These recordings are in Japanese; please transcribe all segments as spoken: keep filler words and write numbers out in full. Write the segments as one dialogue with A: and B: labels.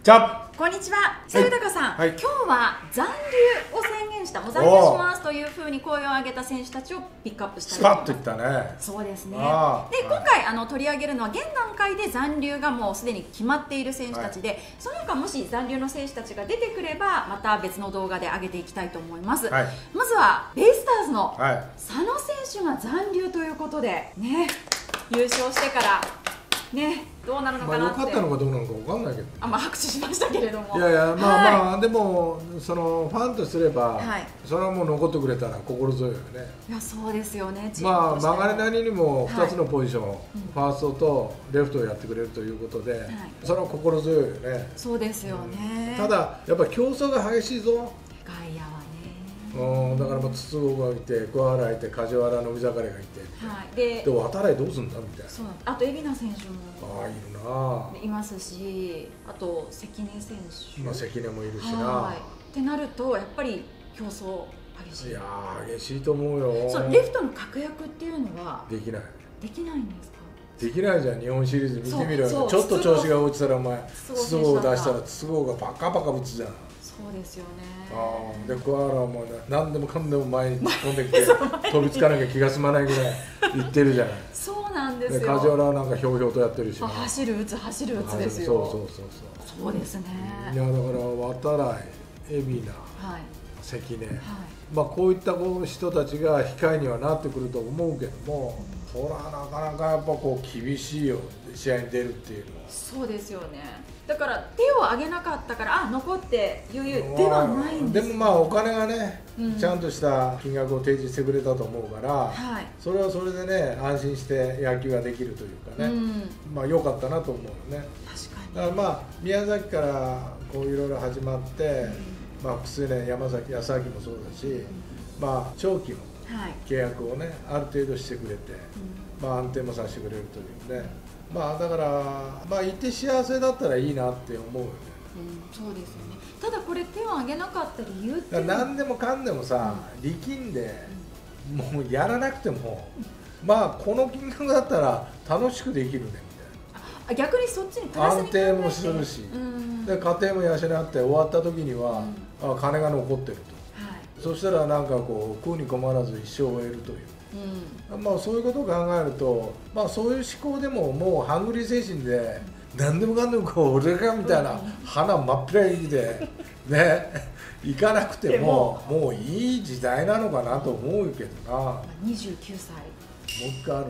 A: じゃ
B: こんにちは。さゆたかさん、
A: はい、
B: 今日は残留を宣言した、もう残留しますというふうに声を上げた選手たちをピックアップしたいと思います。
A: スパッといったね。
B: そうですね。で、
A: はい、
B: 今回あの取り上げるのは現段階で残留がもうすでに決まっている選手たちで、はい、その他もし残留の選手たちが出てくればまた別の動画で上げていきたいと思います。はい、まずはベイスターズの佐野選手が残留ということでね、優勝してからね、どうなるのかなって。
A: まあ良かったのかどうなのか分かんないけど、ね、
B: あ、まあ拍手しましたけれども、
A: いやいや、まあまあ、はい、でもそのファンとすれば、はい、それはもう残ってくれたら心強いよね。い
B: や、そうですよね。
A: まあ曲がりなりにもふたつのポジション、はい、ファーストとレフトをやってくれるということで、はい、それは心強いよね。
B: そうですよね、
A: うん、ただやっぱり競争が激しいぞ。
B: 外野はね。
A: うん、だからもう筒香がいて、桑原いて、梶原伸坂がいて、はい、で渡来どうすんだみたいな。
B: そう、あと海老名選手も
A: ああいるな、
B: いますし、あと関根選手、
A: まあ関根もいるしな。
B: はい、ってなるとやっぱり競争激しい。
A: いやー激しいと思うよ。
B: そう、レフトの確約っていうのは
A: できない。
B: できないんですか。
A: できないじゃん。日本シリーズ見てみろよ。ちょっと調子が落ちたらお前筒香を出したら筒香がパカパカ打つじゃん。
B: そうですよね。
A: ああ、で桑原はもう何でもかんでも前に突っ込んできて飛びつかなきゃ気が済まないぐらいいってるじゃない。
B: そうなんですよ。
A: で梶原はなんかひょうひょうとやってるし、ね、
B: 走る打つ走る打つですよ。
A: そうそうそうそう
B: そうですね。
A: いやだから渡来、海老名、はい、関根、はい、まあこういった人たちが控えにはなってくると思うけども、うん、ほらなかなかやっぱこう厳しいよ、試合に出るっていうのは。
B: そうですよね。だから手を挙げなかったからあ残って余裕ではないんです。
A: でもまあお金がね、うん、ちゃんとした金額を提示してくれたと思うから、はい、それはそれでね安心して野球ができるというかね、うん、まあ良かったなと思うよね。
B: 確かに。
A: だからまあ宮崎からこういろいろ始まって、うん、まあ複数年山崎康明もそうだし、うん、まあ長期の契約をね、はい、ある程度してくれて、うん、まあ安定もさせてくれるというね。まあだからまあいて幸せだったらいいなって思うよね。
B: うん、そうですよね。ただこれ手を挙げなかった理由って
A: 何でもかんでもさ、うん、力んで、うん、もうやらなくても、うん、まあこの金額だったら楽しくできるねみたいな。
B: あ、逆にそっちにプラスに考えて
A: 安定もするし、うん、で家庭も養って終わった時には、うん、あ金が残ってると、はい、そしたらなんかこう食うに困らず一生を得るという。うん、まあそういうことを考えると、まあ、そういう思考でももうハングリー精神で何でもかんでもこう俺がみたいな花真っ平らでね行かなくてももういい時代なのかなと思うけどな。
B: にじゅうきゅうさい
A: もう一回あ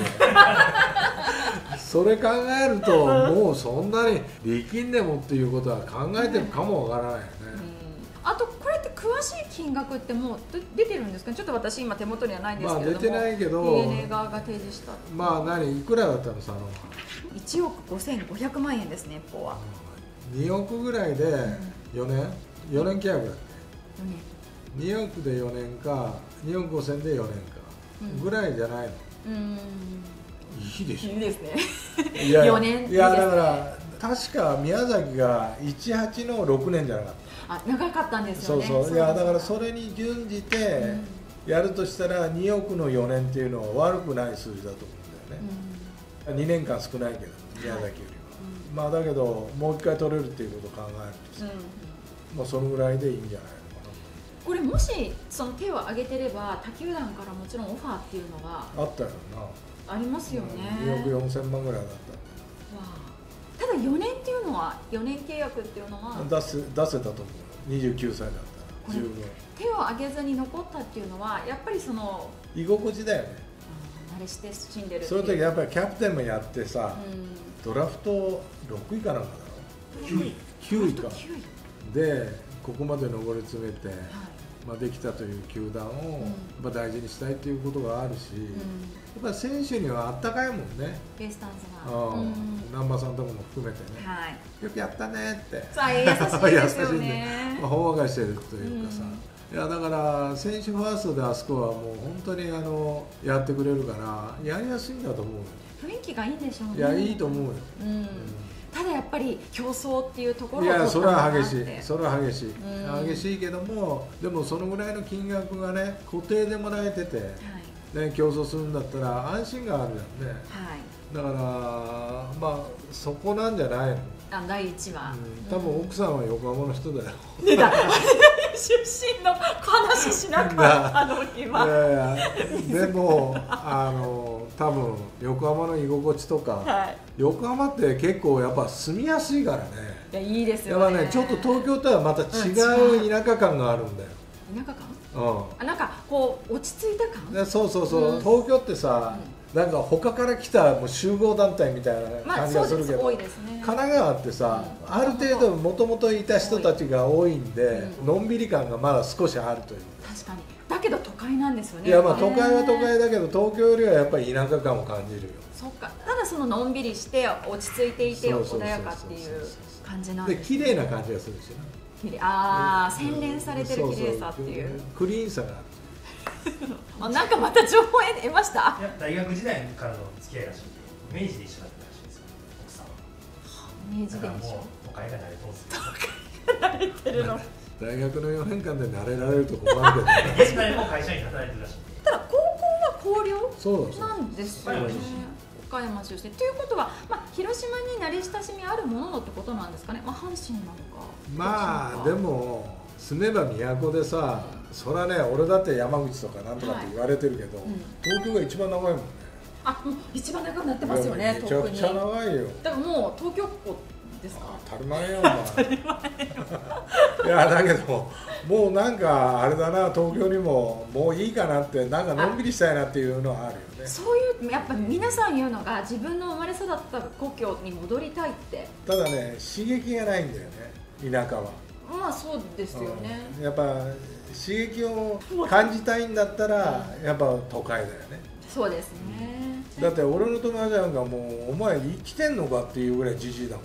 A: るなそれ考えるともうそんなに力んでもっていうことは考えてるかもわからないよね。
B: あとこれって詳しい金額ってもう出てるんですかね。ちょっと私今手元にはないんですけれども、
A: まあ出てないけど
B: ディーエヌエー 側が提示した。
A: まあ何いくらだったのさ、
B: いちおくごせんごひゃくまんえんですね。一方は
A: におくぐらいでよねん、うん、よねん契約だっけ。におくでよねんかにおくごせんでよねんか、うん、ぐらいじゃないの。うん、いいでしょ。
B: いいですね
A: いや
B: よねん。
A: いやだから確か宮崎がいちはちのろくねんじゃなかった。
B: あ、長かったんですよね。
A: そうそう、いやだからそれに準じてやるとしたらにおくのよねんっていうのは悪くない数字だと思うんだよね、うん、にねんかん少ないけど宮崎よりは、はい、うん、まあだけどもう一回取れるっていうことを考えるとさ、うん、まあそのぐらいでいいんじゃないのかな。
B: これもしその手を挙げてれば他球団からもちろんオファーっていうのが
A: あったよな。
B: ありますよね、
A: うん、におくよんせんまんぐらいだった。
B: ただよねんっていうのはよねん契約っていうのは
A: 出せ、出せたと思う。にじゅうきゅうさいだったら十分。
B: 手を挙げずに残ったっていうのはやっぱりその
A: 居心地だよね。
B: 慣れして死んでるっていう。
A: その時やっぱりキャプテンもやってさ、うん、ドラフトろくいかなんかだろ。きゅういきゅういかでここまで上り詰めて、はい、まあできたという球団を、うん、まあ大事にしたいということがあるし、うん、やっぱり選手にはあったかいもんね。
B: ベイスターズが、
A: うん、南波さんとかも含めてね、はい、よくやったねって
B: さ優しいですよね
A: まあ、ほんわかしてるというかさ、うん、いやだから選手ファーストであそこはもう本当にあのやってくれるからやりやすいんだと思うよ。
B: 雰囲気がいいんでしょうね。
A: いやいいと思うよ、うん、うん、
B: ただやっぱり競争っていうところを
A: いやそれは激しいそれは激しい、うん、激しいけどもでもそのぐらいの金額がね固定でもらえてて、はい、ね、競争するんだったら安心があるじゃんね、はい、だからまあそこなんじゃないの。
B: あだいいちわ、
A: うん、多分奥さんは横浜の人だよ。
B: 出た出身の話しなかったの今。いやいや
A: でもあの多分横浜の居心地とか、はい、横浜って結構やっぱ住みやすいからね。
B: いやいいですよね。
A: やっぱねちょっと東京とはまた違う田舎感があるんだよ。
B: 田舎感？
A: うん。
B: あなんかこう落ち着いた感？
A: そうそうそう、うん、東京ってさ、うん、なんか他から来たもう集合団体みたいな感じがするけど、まあ、多いですね。神奈川ってさ、うん、ある程度もともといた人たちが多いんで、うん、のんびり感がまだ少しあるという。
B: 確かに。だけど都会なんですよね。
A: いやまあ都会は都会だけど東京よりはやっぱり田舎感を感じるよ。
B: そっか。ただそののんびりして落ち着いていて穏やかっていう感じなんです。
A: で綺麗な感じがするしね。
B: 綺麗。ああ洗練されてる綺麗さっていう。
A: クリーンさがある。
B: あなんかまた情報得ました。
C: いや大学時代からの付き合いらしい。明治で一緒だったらしいですよ。奥さんは。
B: 明治で一緒。
C: 都会が慣れてます。
B: 都会が慣れてるの。
A: 大学のよねんかんで慣れられると困るけど、ね、
C: 現在も会社に働いてるらしい。
B: ただ高校は広陵なんですよね。岡山出身ということは、まあ、広島に慣れ親しみあるもののってことなんですかね。まあ、阪神なのか
A: まあでも住めば都でさ、そりゃね俺だって山口とかなんとかって言われてるけど、はいうん、東京が一番長いもんね。
B: あもう一番長くなってますよね。
A: めちゃくちゃ長いよ。
B: だからもう東京っ子ですか。
A: 当たり前よ。当たり前よ。いやだけどもうなんかあれだな、東京にももういいかなって、なんかのんびりしたいなっていうのはあるよね。
B: そういうやっぱ皆さん言うのが自分の生まれ育った故郷に戻りたいって。
A: ただね刺激がないんだよね田舎は。
B: まあそうですよね、
A: うん、やっぱ刺激を感じたいんだったらやっぱ都会だよね。
B: そうですね、
A: うん、だって俺の友達なんかもうお前生きてんのかっていうぐらいじじいだも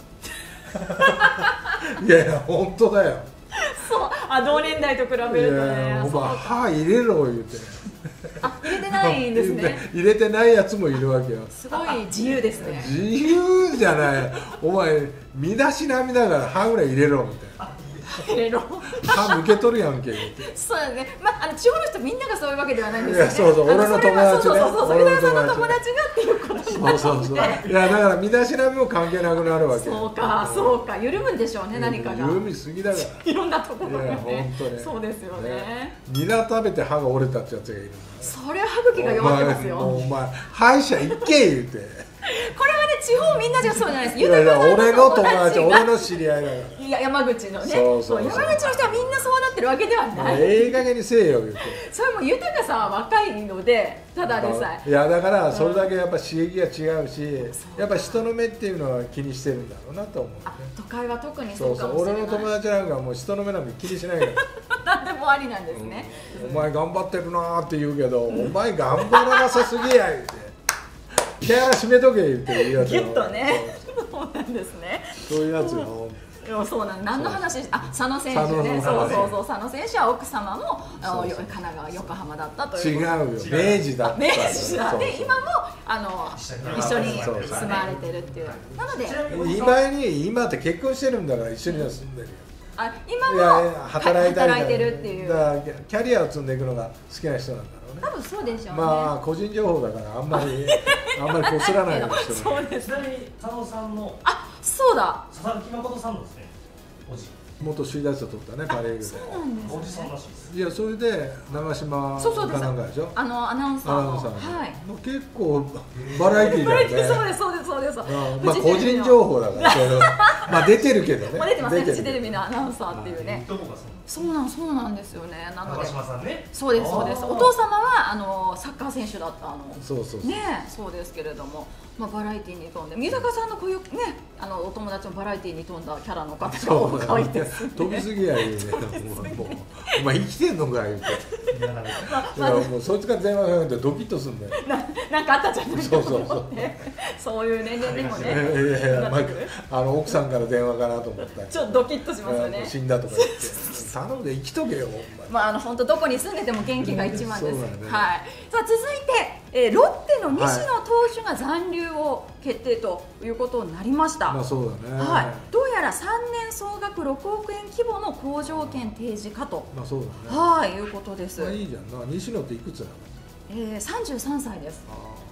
A: ん。いやいや本当だよ。
B: そうあ同年代と比べるとね。
A: お前歯入れろ言うて。
B: あ入れてないんですね。
A: 入れてないやつもいるわけよ。
B: すごい自由ですね。
A: 自由じゃない。お前身だしなみながら歯ぐらい入れろみたいな。
B: 入れろ。
A: 歯向けとるやんけ。
B: そうだね。まああの地方の人みんながそういうわけではないんですよね。
A: そうそう俺の友達ね。
B: そうそうそうそれがその友達がっていうことになって。そうそうそう。い
A: やだから身だしなみも関係なくなるわけ。
B: そうかそうか緩むんでしょうね何かが。
A: 緩みすぎだから。
B: いろんなところがね。
A: 本当ね。
B: そうですよね。
A: ニラ食べて歯が折れたってやつがいる。
B: それは歯茎が弱ってますよ。
A: お前歯医者行け言うて。
B: これはね地方みんなじゃそうじゃないです。
A: いやいや俺の友達俺の知り合いだから。
B: いや山口のね。
A: そうそうそう。
B: 山口の人はみんなそうなってるわけではない。
A: ええ加減にせえよ言うて。
B: それも豊かさは若いのでただでさえ。
A: いやだからそれだけやっぱ刺激が違うし、やっぱ人の目っていうのは気にしてるんだろうなと思う、ね。
B: 都会は特にそうかもしれない。
A: そうそう俺の友達なんかもう人の目なんか気にしないから。
B: 何でもありなんですね。
A: うん、お前頑張ってるなーって言うけど、うん、お前頑張らなさすぎや言うて。手洗閉めとけ言って言うやつ。
B: ギュッとね。そうなんですね。
A: そういうやつよ。
B: そうなん何の話あ佐野選手ね。そうそうそう佐野選手は奥様も神奈川横浜だったという。
A: 違うよ明治だった。
B: 明治だで今もあの一緒に住まわれてるっていう。なので
A: 今に今って結婚してるんだから一緒には住んでるよ。
B: あ今も
A: 働いたり
B: 働いてるっていう。
A: だからキャリアを積んでいくのが好きな人なんだろうね。
B: 多分そうでしょうね。
A: まあ個人情報だからあんまりあんまりこすらないようにしてる。
B: そうです。
C: ちなみに佐野さんの
B: あそうだ
C: 佐々木誠さんのですねおじ
A: 元首位打者取ったねパ・リーグで。
B: そうなんですね。
C: おじさんらしいです。
A: いやそれで長嶋かなんかでしょ。
B: あのアナウンサーのはい。
A: もう結構バラエティーだよね。
B: そうですそうですそうです。
A: まあ個人情報だからそれまあ出てるけどね。
B: まあ出てますね。フジテレビのアナウンサーっていうね。そうなんそうなんですよね。なので
C: 長嶋さんね。
B: そうですそうです。お父様はあのサッカー選手だったあの
A: そうそう
B: ねそうですけれども、まあバラエティーに富んで豊さんのこういうねあのお友達もバラエティーに富んだキャラの方が多いですね。
A: 飛びすぎやいいね。もうお前生きてんのか言うて。いやもうそいつから電話かけてドキッとすんだよ。
B: なんかあったじゃない
A: そうそうそう。
B: そういう年齢でもね。
A: いやいやまああの奥さんから電話かなと思った。
B: ちょっとドキッとしますよね。
A: 死んだとか言って。頼んで生きとけよ。
B: まああの本当どこに住んでても元気が一番です。はい。さあ続いてロッテの西野投手が残留を決定ということになりました。
A: まあそうだね。
B: はい。どうやらさんねん総額ろくおくえん規模の好条件提示かと。
A: まあそうだね。
B: はいいうことです。
A: まあいいじゃんな。西野っていくつなの？
B: ええ三十三歳です。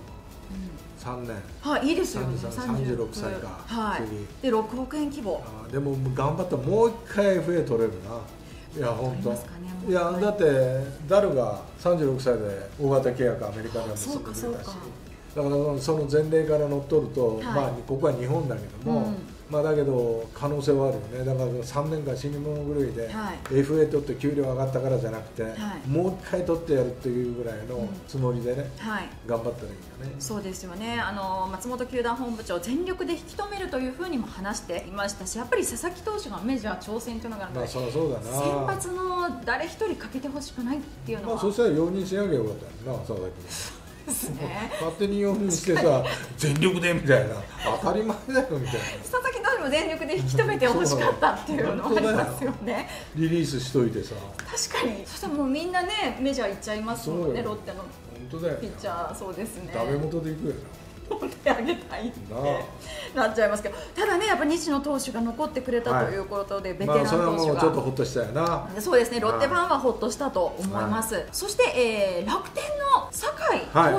A: さんねん、
B: はい、いいですよね。
A: さんじゅうろくさいか、
B: はい、
A: 次
B: でろくおくえん規模。
A: あでも頑張ったらもう一回 エフエー 取れるな。いや本当、いやだってダルがさんじゅうろくさいで大型契約アメリカでも結んでくれたし、だからその前例から乗っ取ると、はい、まあここは日本だけども、うん、まあだけど可能性はあるよね。だからさんねんかん死に物狂いで、はい、エフエー 取って給料上がったからじゃなくて、はい、もう一回取ってやるっていうぐらいのつもりでね、うん、はい、頑張ったらいいよね。
B: そうですよね。あの松本球団本部長全力で引き止めるというふうにも話していましたし、やっぱり佐々木投手がメジャー挑戦というのが、
A: まあそりゃそうだな、
B: 先発の誰一人欠けてほしくないっていうのは、
A: まあそしたら容認しなきゃよかったよな、佐々木ですね。勝手に容認してさ全力でみたいな、当たり前だよみたいな。
B: 佐々木投手も全力で引き止めてほしかったっていうのもありますよね。
A: リリースしといてさ、
B: 確かに。そしたらもうみんなねメジャー行っちゃいますもんね、ロッテの
A: 本当だよ
B: ピッチャー。そうですね、
A: ダメ元で行くよな、
B: 取ってあげたいってなっちゃいますけど、ただねやっぱ西野投手が残ってくれたということで、はい、ベテラン投手が、まあ、それはもう
A: ちょっとほっとしたよな。
B: そうですね、ロッテファンはほっとしたと思います、はい、そして、えー、楽天の酒井投手、はい、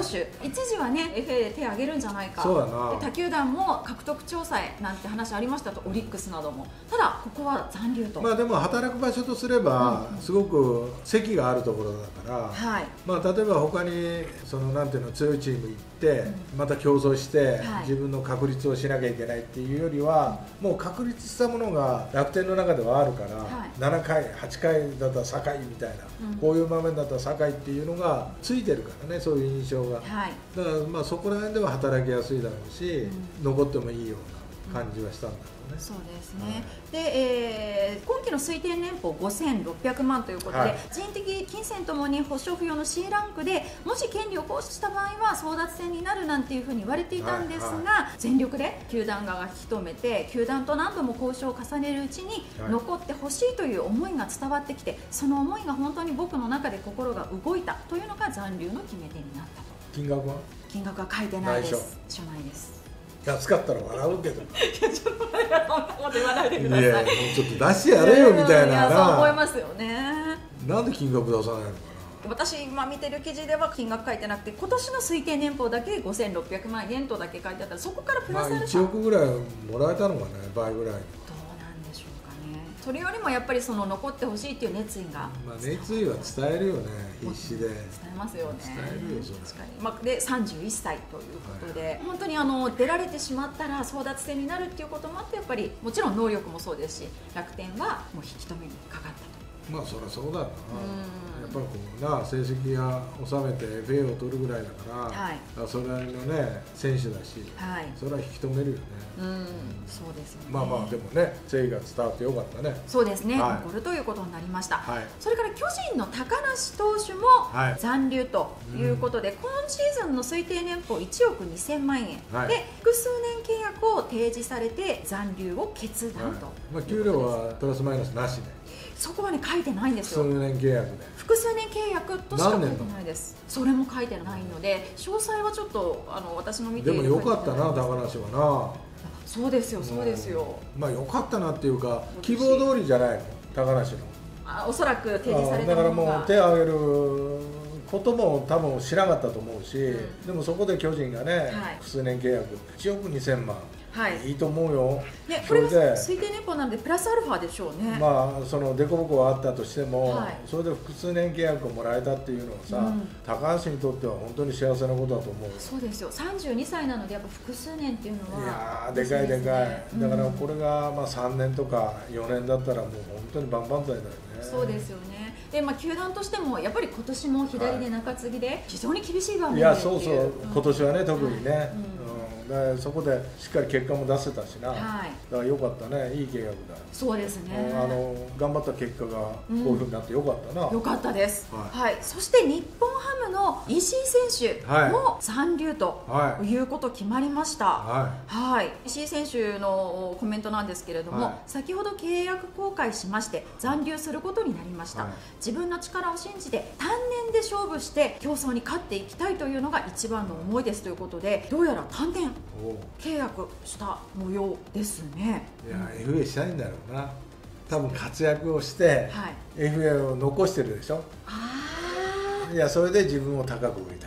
B: 一時はね エフエー で手を挙げるんじゃないか、
A: そうだな、
B: で他球団も獲得調査へなんて話ありましたと、オリックスなども。ただここは残留と。
A: まあでも働く場所とすれば、うん、すごく席があるところだから、はい、まあ例えば他にそのなんていうの強いチーム行って、うん、また競争して、はい、自分の確立をしなきゃいけないっていうよりは、うん、もう確立したものが楽天の中ではあるから、はい、ななかいはちかいだったら酒井みたいな、うん、こういう場面だったら酒井っていうのがついてるからね、そういう印象が、はい、だからまあそこら辺では働きやすいだろうし、うん、残ってもいいような感じはしたんだろうね。
B: そうですね、はい、で、えー、今期の推定年俸ごせんろっぴゃくまんということで、はい、人的金銭ともに保証不要の シー ランクで、もし権利を行使した場合は争奪戦になるなんていうふうに言われていたんですが、はいはい、全力で球団側が引き止めて、球団と何度も交渉を重ねるうちに残ってほしいという思いが伝わってきて、その思いが本当に僕の中で心が動いたというのが残留の決め手になったと。
A: 金額は
B: 金額は書いてないです。書内です。
A: 安かったら笑うけど。い
B: やちょっとそんなこと言わないでください。
A: いやもうちょっと出してやれよみたいな。
B: いやそう思いますよね。
A: なんで金額出さないのかな。
B: 私今見てる記事では金額書いてなくて、今年の推定年俸だけごせんろっぴゃくまんえんとだけ書いてあったら、そこからプラスアルファ、まあ、いちおくぐらいもらえたのかね、倍ぐらい。それよりもやっぱりその残ってほしいっていう熱意が、
A: まあ熱意は伝えるよね、必死で伝
B: えますよね。
A: 伝えるよそれ。
B: 確かに、まあ、でさんじゅういっさいということで、はい、本当にあの出られてしまったら争奪戦になるっていうこともあって、やっぱりもちろん能力もそうですし、楽天はもう引き止めにかかったと。
A: まあそりゃそうだな、やっぱりこうな成績が収めて エフエー を取るぐらいだから、はい、それなりのね選手だし、はい、それは引き止めるよね。
B: うん、うん、そうですよね。
A: まあまあでもね、誠意が伝わってよかったね。
B: そうですね、はい、残るということになりました、はい、それから巨人の高梨投手も残留ということで、はい、うん、今シーズンの推定年俸いちおくにせんまんえん、はい、で複数年契約を提示されて残留を決断と、はい、
A: まあ、給料はプラスマイナスなしで、
B: そこはね書いてないんですよ。
A: 複数年契約で、
B: 複数年契約としか書いてないです。それも書いてないので、詳細はちょっとあの私の見ている。
A: でもよかったな、高梨はな。
B: そうですよ、そうですよ。
A: まあよかったなっていうか、希望通りじゃないの、高梨の。
B: あ、おそらく提示された
A: ものが。だからもう手を挙げることも多分知らなかったと思うし、うん、でもそこで巨人がね、はい、複数年契約いちおくにせんまん。はい、いいと思うよ。
B: ね、これが推定年俸なんでプラスアルファでしょうね。
A: まあその凸凹はあったとしても、はい、それで複数年契約をもらえたっていうのはさ、うん、高橋にとっては本当に幸せなことだと思う。
B: そうですよ。さんじゅうにさいなのでやっぱ複数年っていうのは、
A: いやーでかいでかい、うん、だからこれがまあさんねんとかよねんだったらもう本当に万々歳だよね。
B: そうですよね。で、まあ、球団としてもやっぱり今年も左で中継ぎで非常に厳しい場面で、
A: はい、いやそうそう、うん、今年はね特にね、はい、うん、でそこでしっかり結果も出せたしな、はい、だから良かったね、いい契約だ。
B: そうですね、
A: あの頑張った結果がこういうふうになって良かったな。
B: 良、うん、かったです、はい、はい、そして日本ハムの石井選手も残留ということ決まりました、はいはい、石井選手のコメントなんですけれども、はい、先ほど契約更改しまして残留することになりました、はい、自分の力を信じて単年で勝負して競争に勝っていきたいというのが一番の思いですということで、どうやら単年契約した模様ですね。
A: いや エフエー したいんだろうな、多分活躍をして、はい、エフエー を残してるでしょ。あ、いやそれで自分を高く売りたいと。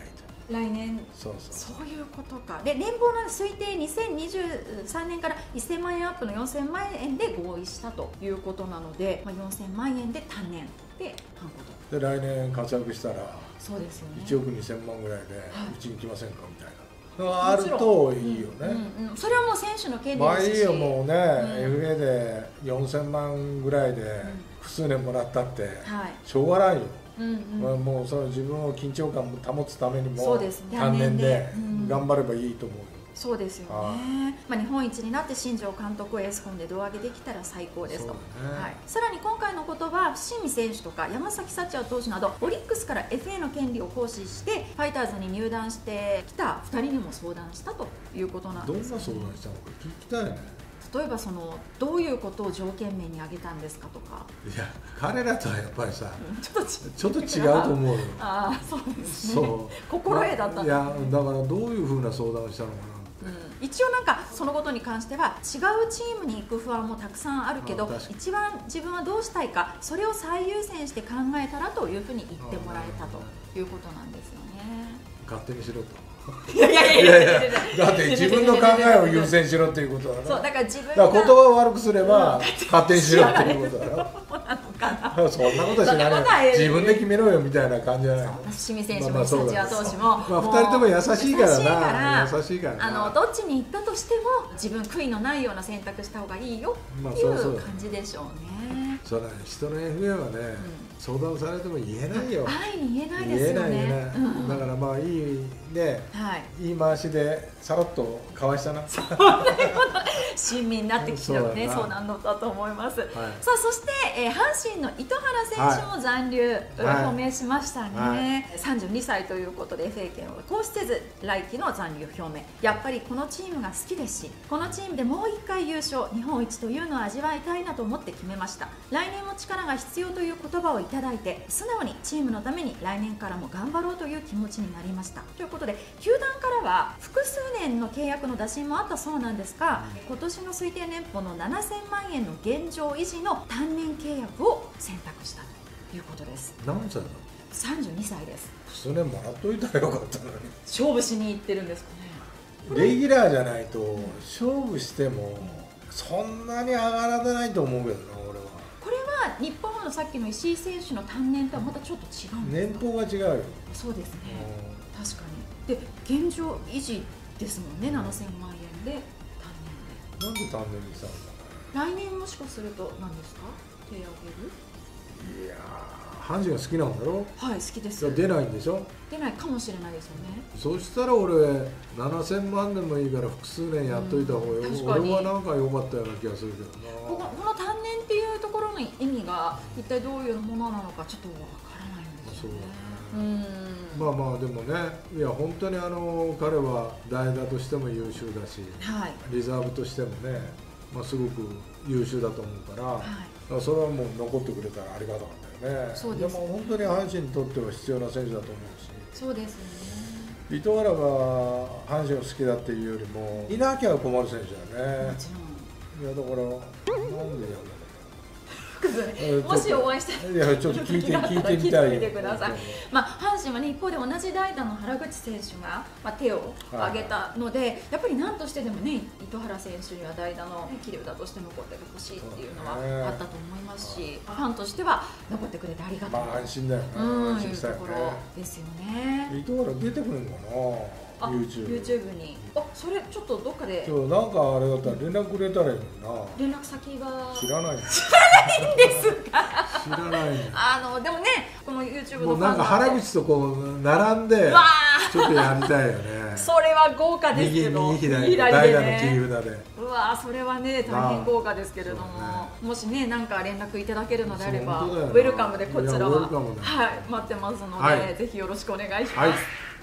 B: 来年。そうそう、そういうことか。で、年俸の推定にせんにじゅうさんねんからせんまんえんアップのよんせんまんえんで合意したということなので、まあ、よんせんまんえんで単年でハンコと。
A: で来年活躍したら
B: そうですよね、
A: いちおくにせんまんぐらいでうちに来ませんかみたいなのがあるといいよね。
B: うんうん、それはもう選手の権利
A: まあ
B: ですし、
A: いいよもうね、うん、エフエー でよんせんまんぐらいで複数年もらったってしょうがないよ。うんうん、まあもうその自分を緊張感を保つためにも単年で頑張ればいいと思うよ。
B: そうですよね。まあ日本一になって新庄監督をエースコンで胴上げできたら最高ですと。ね、はい、さらに今回のことは伏見選手とか山崎福也投手などオリックスから エフエー の権利を行使してファイターズに入団してきたふたりにも相談したということなんです、ね。
A: どんな相談したのか聞きたいね。
B: 例えばそのどういうことを条件面に挙げたんですかとか。
A: いや彼らとはやっぱりさ、
B: ちょっと
A: ちょっと違うと思うよ。
B: ああそうですね。そう心得だったんですね。
A: いやだからどういうふうな相談をしたのかな。
B: うん、一応なんかそのことに関しては違うチームに行く不安もたくさんあるけど、一番自分はどうしたいかそれを最優先して考えたらというふうに言ってもらえたということなんですよね。
A: 勝手にしろと。
B: いやいやいやいやいや
A: だって自分の考えを優先しろっていうことだろ。
B: そうだから自分が
A: だから言葉を悪くすれば勝手にしろっていうことだろ。そんなことしないよ。自分で決めろよみたいな感じじゃないの。
B: 伏見選手も土屋投手も、
A: まあ二人とも優しいからな。優しいから
B: あのどっちに行ったとしても自分悔いのないような選択した方がいいよっていう感じでしょうね。
A: そうだね。人の エフエー はね相談されても言えないよ。
B: 安易に言えないですよね。
A: 言えない言えない。だからまあいいね、いい回しでさらっとかわしたな。
B: 親身になってきたね、相談乗ったと思います。さあそしてえ阪神の糸原選手も残留表明しましたね。さんじゅうにさいということで エフエー 権を行使せず来季の残留表明。やっぱりこのチームが好きですし、このチームでもう一回優勝、日本一というのを味わいたいなと思って決めました。来年も力が必要という言葉をいただいて素直にチームのために来年からも頑張ろうという気持ちになりましたということで、球団からは複数年の契約の打診もあったそうなんですが、今年の推定年俸のななせんまんえんの現状維持の単年契約を選択したということです。
A: 何歳だ？
B: さんじゅうにさいです。
A: 数年もらっといたらよかったのに。
B: 勝負しに行ってるんですか
A: ね。レギュラーじゃないと勝負してもそんなに上がらないと思うけどな、俺は。
B: これは日本のさっきの石井選手の単年とはまたちょっと違うんですか？
A: 年俸が違うよ。
B: そうですね、確かに。で現状維持ですもんね、ななせんまんえんで単年で。
A: なんで単年にしたのか
B: な。来年もしかすると何ですか、手を挙げる？
A: いやー、阪神が好きなんだろ。
B: はい、好きです。
A: 出ないんでしょ。
B: 出ないかもしれないですよね。
A: そしたら俺ななせんまんでもいいから複数年やっといた方がよ、うん、俺はなんか良かったような気がするけどな。
B: ここの単年っていうところの意味が一体どういうものなのかちょっとわからないんですよね。
A: そうだね。うん、まあまあでもね、いや本当にあの彼は代打としても優秀だし、はい、リザーブとしてもね、まあ、すごく優秀だと思うから、はい、だからそれはもう残ってくれたらありがたかったよね。そうですね。でも本当に阪神にとっては必要な選手だと思うし。そうですね。糸原が阪神を好きだっていうよりもいなきゃ困る選手だよね。もちろん。いやだからなんでやるの。
B: もしお会いしたら、
A: いやちょっと聞いて聞いてみたい。
B: 聞いてください。まあ阪神はね、一方で同じ代打の原口選手がまあ手を挙げたので、はい、やっぱり何としてでもね、糸原選手には代打の切り札として残っててほしいっていうのはあったと思いますし、ファンとしては残ってくれてありがたい。まあ安心だよね。うん、いうところですよね。糸原出てくるのかな。YouTube, YouTube に。あ、それちょっとどっかで。そう、なんかあれだったら連絡くれたらいいのにな。連絡先が。知らない。知らないんですか。知らない。あのでもね、この YouTube のファンなんか原口とこう並んでちょっとやりたいよね。それは豪華ですけど。右左代打の切り札で。うわ、それはね大変豪華ですけれども、もしねなんか連絡いただけるのであればウェルカムでこちらははい待ってますので、ぜひよろしくお願いします。